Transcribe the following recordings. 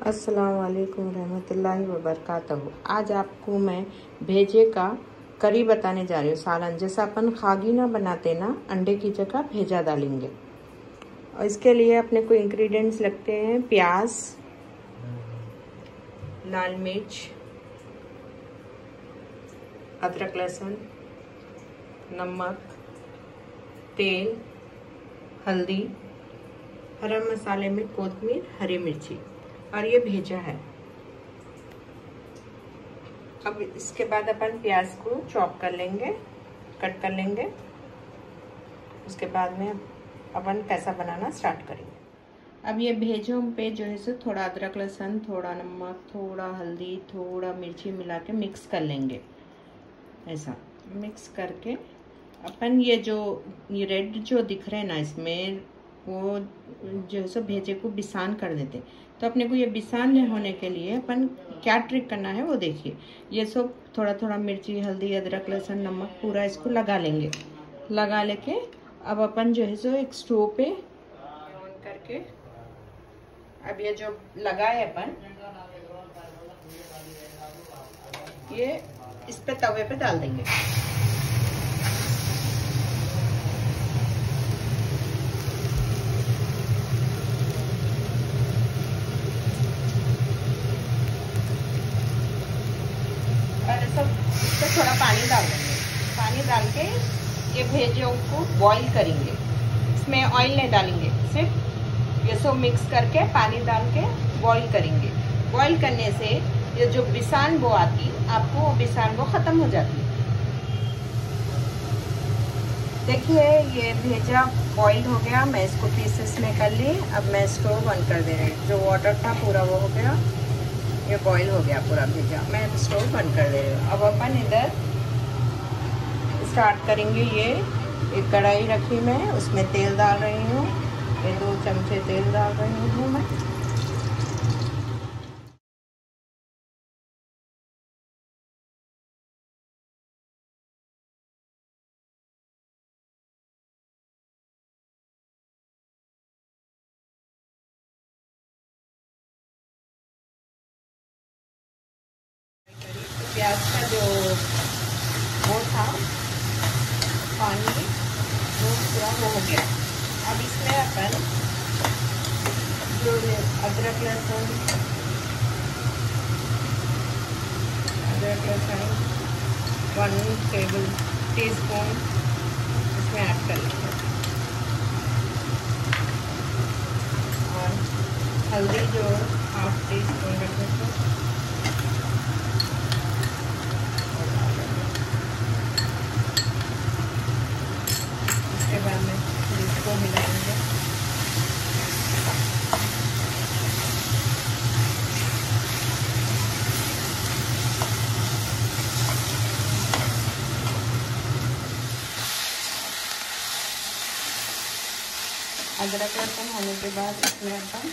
अस्सलाम वालेकुम रहमतुल्लाहि व बरकातहू। आज आपको मैं भेजे का करी बताने जा रही हूँ। सालन जैसा अपन खागीना बनाते ना, अंडे की जगह भेजा डालेंगे। और इसके लिए अपने को इंग्रेडिएंट्स लगते हैं प्याज, लाल मिर्च, अदरक लहसुन, नमक, तेल, हल्दी, गरम मसाले में कोतमीर, हरी मिर्ची और ये भेजा है। अब इसके बाद अपन प्याज को चॉप कर लेंगे, कट कर लेंगे। उसके बाद में अपन कैसा बनाना स्टार्ट करेंगे। अब ये भेजों पे जो है सो थोड़ा अदरक लहसुन, थोड़ा नमक, थोड़ा हल्दी, थोड़ा मिर्ची मिला के मिक्स कर लेंगे। ऐसा मिक्स करके अपन ये रेड जो दिख रहे हैं ना, इसमें वो जो है सो भेजे को बिसान कर देते। तो अपने को ये बिसान होने के लिए अपन क्या ट्रिक करना है वो देखिए। ये सब थोड़ा थोड़ा मिर्ची, हल्दी, अदरक लहसुन, नमक पूरा इसको लगा लेंगे। लगा लेके अब अपन जो है सो एक स्टोव पे ऑन करके अब ये जो लगाए अपन ये इस पे तवे पे डाल देंगे। और सब इसमें थोड़ा पानी डाल देंगे। पानी डाल के ये भेजों को बॉईल करेंगे। इसमें ऑयल नहीं डालेंगे, सिर्फ ये सब मिक्स करके पानी डाल के बॉईल करेंगे। बॉईल करने से ये जो बिसान वो आती, आपको वो बिसान वो खत्म हो जाती है। देखिए ये भेजा बॉइल्ड हो गया। मैं इसको पीसेस में कर ली। अब मैं स्टोव बंद कर दे रही हूँ। जो वाटर था पूरा वो हो गया, ये बॉईल हो गया पूरा भेजा। मैं स्टोव बंद कर दे रही हूँ। अब अपन इधर स्टार्ट करेंगे। ये एक कढ़ाई रखी मैं, उसमें तेल डाल रही हूँ। ये 2 चमचे तेल डाल रही हूँ मैं। प्याज का जो वो था पानी वो पूरा वो हो गया। अब इसमें अपन जो अदरक लहसुन 1 टीस्पून इसमें ऐड कर लेंगे। और हल्दी जो 1/2 टीस्पून रखें तो बाद में इसको मिलाएंगे। अदरक लहसुन होने के बाद इसमें अपन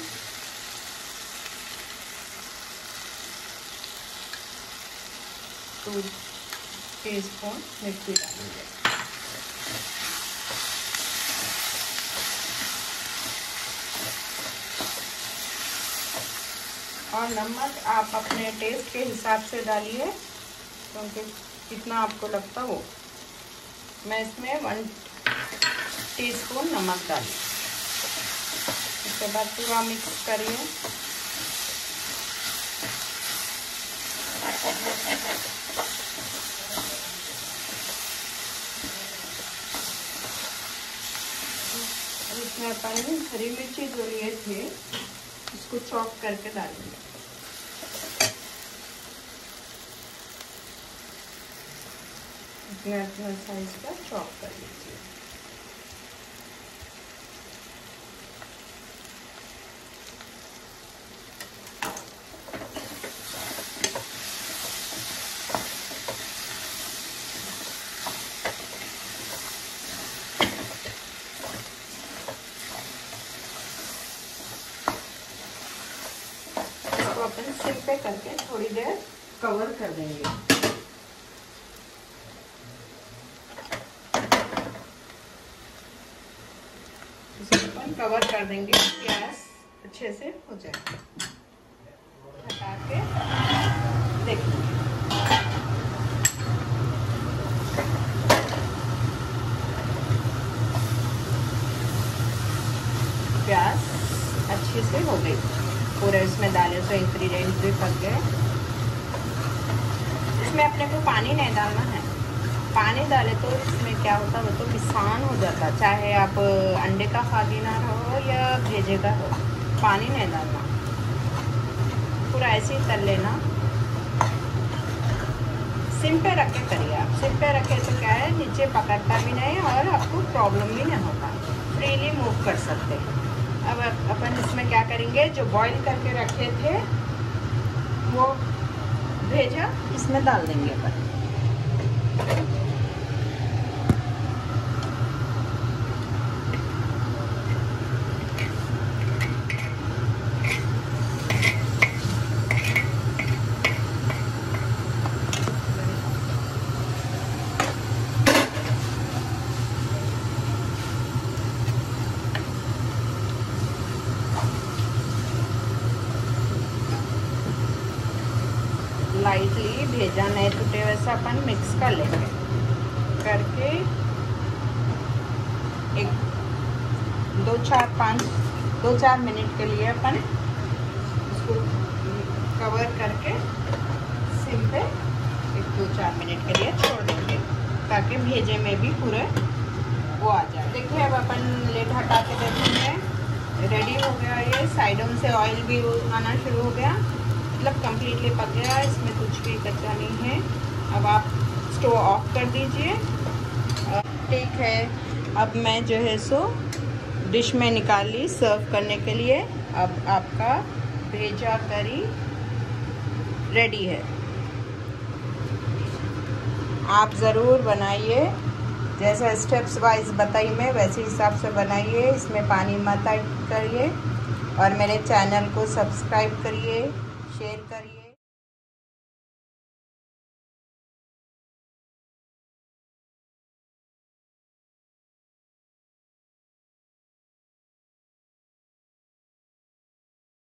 टू टीस्पून मिर्ची डालेंगे। और नमक आप अपने टेस्ट के हिसाब से डालिए, क्योंकि कितना आपको लगता हो। मैं इसमें 1 टीस्पून नमक डाली। इसके बाद पूरा मिक्स करिए। इसमें अपन हरी मिर्ची जो लिए थे इसको चॉप करके डालेंगे। अपना साइज का चॉप कर लीजिए। इसको अपन सिम पे करके थोड़ी देर कवर कर देंगे। कवर कर देंगे, गैस अच्छे से हो जाएगा। भी पूरे इसमें डाले तो इंग्रेडिएंट्स भी पक गए। इसमें अपने को पानी नहीं डालना है, पानी डाले तो इसमें क्या होता है वो तो बिसान हो जाता, चाहे आप अंडे का खादीनार हो या भेजे का हो, पानी नहीं डालना, पूरा ऐसे ही तल लेना। सिम पे रख के करिए आप, सिम पे रखे तो क्या है नीचे पकड़ता भी नहीं और आपको प्रॉब्लम भी नहीं होता, फ्रीली मूव कर सकते। अब अपन इसमें क्या करेंगे, जो बॉईल करके रखे थे वो भेजा इसमें डाल देंगे अपन। लाइटली भेजा नहीं टूटे वैसा अपन मिक्स कर लेंगे, करके एक 2-4 मिनट के लिए अपन इसको कवर करके सिम पे 1-2-4 मिनट के लिए छोड़ देंगे ताकि भेजे में भी पूरे वो आ जाए। देखिए अब अपन लेट हटा के देखेंगे, रेडी हो गया ये। साइडों से ऑयल भी आना शुरू हो गया, मतलब कम्प्लीटली पक गया, इसमें कुछ भी कच्चा नहीं है। अब आप स्टोव ऑफ कर दीजिए। ठीक है, अब मैं जो है सो डिश में निकाल ली सर्व करने के लिए। अब आपका भेजा करी रेडी है। आप ज़रूर बनाइए, जैसा स्टेप्स वाइज बताई मैं वैसे हिसाब से बनाइए, इसमें पानी मत ऐड करिए और मेरे चैनल को सब्सक्राइब करिए, शेयर करिए।